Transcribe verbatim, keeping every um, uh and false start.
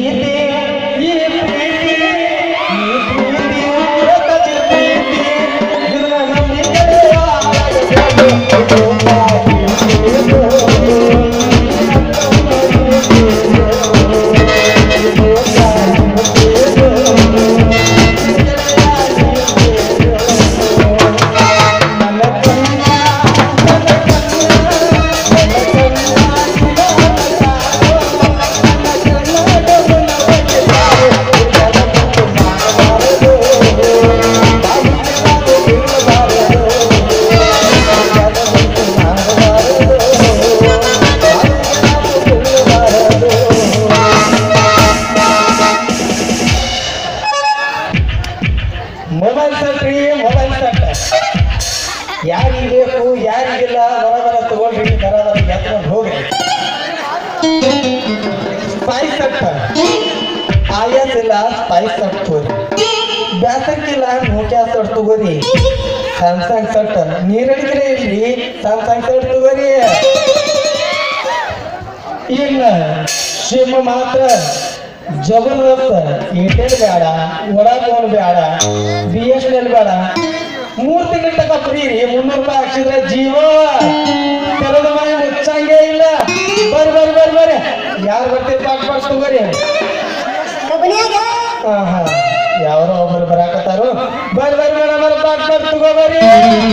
ಪ್ರೀತಿ ಈ ಪ್ರೀತಿ ಈ ಪ್ರೀತಿ ಕಚ್ಚಿ ಪ್ರೀತಿ ಇದನ್ನ ನಂಬಿಕೆ ಮೊಬೈಲ್ ಸೆಟ್ ರೀ ಮೊಬೈಲ್ ಸೆಟ್ ಯಾರಿಗೆ ಬೇಕು ಯಾರಿಗಿಲ್ಲ ಬರಬರ ತಗೊಳ್ರಿ ಬರಬರ ಎತ್ಕೊಂಡು ಹೋಗ್ರಿ ಸ್ಪೈಸ್ ಸೆಟ್ ಆಯಸ್ ಇಲ್ಲ ಸ್ಪೈಸ್ ಸೆಟ್ ತಗೋರಿ ಬ್ಯಾಸಕ್ಕಿಲ್ಲ ನೋಕ್ಯಾ ಸೆಟ್ ತಗೋರಿ ಸ್ಯಾಮ್ಸಂಗ್ ಸೆಟ್ ನೀರಡಿಕೆ ಇಲ್ರಿ ಸ್ಯಾಮ್ಸಂಗ್ ಸೆಟ್ ತಗೋರಿ ಇನ್ನ ಸಿಮ್ ಮಾತ್ರ ಜಬರ್ದಸ್ತ್ ಏರ್ಟೆಲ್ ಬೇಡ ವಡಾಫೋನ್ ಬೇಡ ಬಿ ಎಸ್ ಎನ್ ಎಲ್ ಬೇಡ ಮೂರ್ ತಿಂಗಳ ತನಕ ಫ್ರೀ ರೀ ಮುನ್ನೂರು ರೂಪಾಯಿ ಹಾಕ್ಸಿದ್ರೆ ಜೀವೋ ತೆರೆದ ಮನೆ ಮುಚ್ಚಂಗೇ ಇಲ್ಲ ಬರ್ರಿ ಬರ್ರಿ ಬರ್ರಿ ಬರ್ರಿ ಯಾರು ಬರ್ತೀರಿ ಪಾಕ್ ಪಾಕ್ ತಗೋರಿ ಹಾ ಹಾ ಯಾರೋ ಒಬ್ಬರು ಬರಾಕತ್ತಾರು ಬರ್ರಿ ಬರ್ರಿ ಮೇಡಮ್ ಪಾಕ್ ಪಾಕ್ ತಗೋ ಬರ್ರಿ